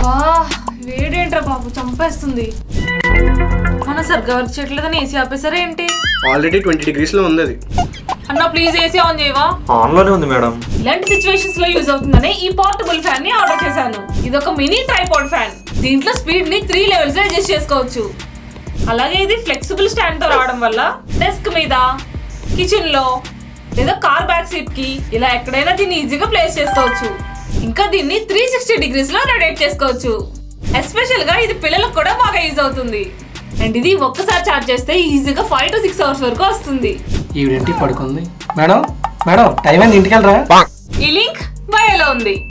వేడేంట్రా బాబు చంపేస్తుంది. మన సరిగ్గా వర్క్ చేయట్లేదని ఏసీ ఆపేసారా ఏంటి? ఆల్రెడీ 20 degrees లో ఉంది అది. అన్న ప్లీజ్ ఏసీ ఆన్ చేయవా? ఆన్ లోనే ఉంది మేడం. ఇలాంటి సిచ్యువేషన్స్ లో యూజ్ అవుతుందని ఈ పోర్టబుల్ ఫ్యాన్ ని ఆర్డర్ చేశాను. ఇది ఒక మినీ ట్రైపాడ్ ఫ్యాన్. దీంట్లో స్పీడ్ ని 3 లెవెల్స్ లో అడ్జస్ట్ చేసుకోవచ్చు. అలాగే ఇది ఫ్లెక్సిబుల్ స్టాండ్ తో రావడం వల్ల డెస్క్ మీద, కిచెన్ లో లేదా కార్ బ్యాక్ సీట్ కి ఇలా ఎక్కడైనా దీన్ని ఈజీగా ప్లేస్ చేసుకోవచ్చు. ఇంకా దీన్ని 360 degrees లో రొటేట్ చేసుకోవచ్చు. ఎస్పెషల్ గా ఇది పిల్లలకు కూడా బాగా యూజ్ అవుతుంది. అండ్ ఇది ఒక్కసారి చార్జ్ చేస్తే ఈజీగా 5 to 6 hours వరకు వస్తుంది. ఈవిడేంటి పడుకుంది? మేడం మేడం టైం అయింది, ఇంటికి వెళ్ళరా? ఈ లింక్ బయోలో ఉంది.